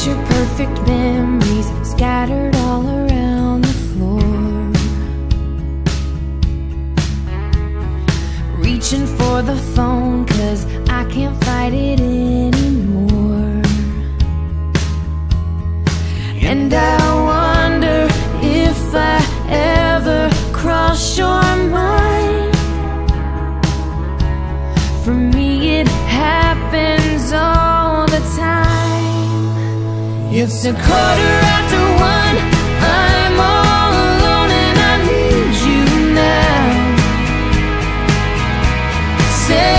picture perfect memories scattered all around the floor. Reaching for the phone 'cause I can't fight it anymore. And I wonder if I ever cross your mind. For me it happens all the time. It's 1:15, I'm all alone and I need you now. Say